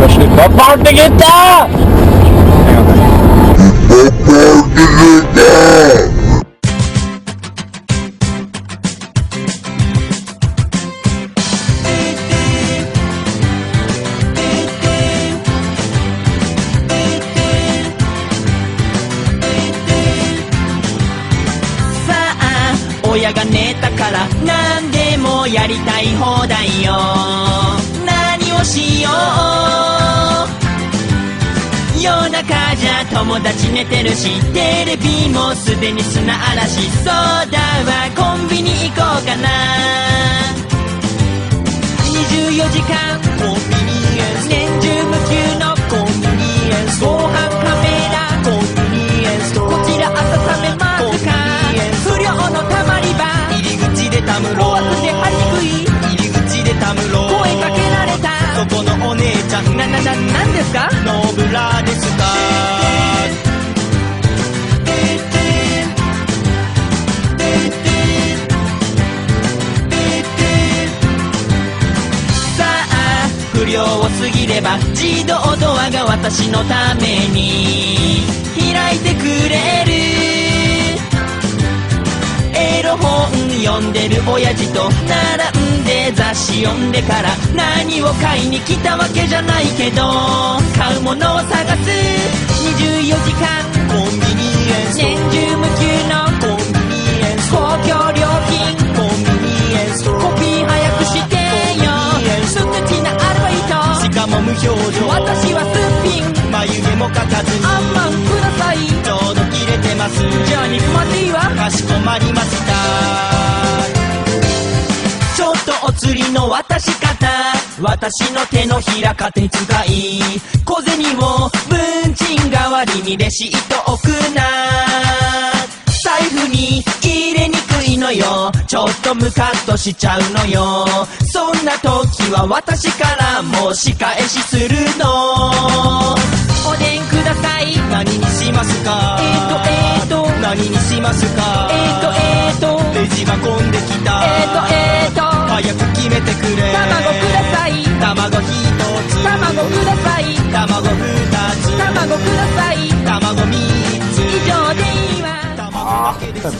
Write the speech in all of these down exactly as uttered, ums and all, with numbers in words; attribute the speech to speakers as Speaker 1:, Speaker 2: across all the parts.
Speaker 1: Başlık kapandı gitti.
Speaker 2: 親が寝たから何でもやりたい放題よ。何をしよう。夜中じゃ友達寝てるし、テレビもすでに砂嵐。そうだわ、コンビニ行こうかな。にじゅうよじかんコンビニエンス、年中無休のコンビニエンス、防犯カメラコンビニエンス、こちら温めますか。不良のたまり場、入り口でたむろ、怖くて入りにくい、入り口でたむろ、声かけられた、そこのお姉ちゃん、な、な、な、なんですか、ノーブラですか。さあ不良を過ぎれば自動ドアが私のために開いてくれる。エロ本読んでる親父と並んで雑誌読んでから、何を買いに来たわけじゃないけど買うものを探す。にじゅうよじかんコンビニエンス、年中無休のコンビニエンス、公共料金コンビニエンス、コピー早くしてよ、スクチなアルバイト、しかも無表情、私はすっぴん、眉毛も描かずに、あんまんください、ちょうど切れてます、じゃあ肉まんでいいわ、かしこまりました。ちょっとお釣りの渡し方、私の手のひら勝手に使い、小銭を文鎮代わりにレシート置くな。財布に入れにくいのよ、ちょっとムカッとしちゃうのよ。そんな時は私からも仕返しするの。おでんください、何にしますか。えーとえーと何にしますか。えーとえーとレジが混んできた。えーとえーと早く決めてくれ。卵ください、卵ひとつ、卵ください、卵ふたつ、卵ください、卵みっつ、以上でいいわ。
Speaker 1: あー、
Speaker 2: おいくら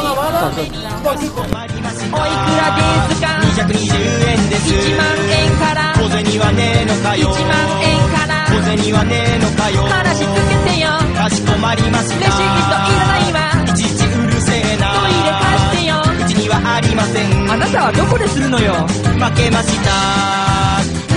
Speaker 2: ですか。にひゃくにじゅうえんです。いちまんえんから。小銭はねえのかよ。いちまんえんから。小銭はねえのかよ。話つけてよ。かしこまりました。レシートいらないわ。いちいちうるせえな。トイレ貸してよ。うちにはありません。あなたはどこでするのよ。負けました。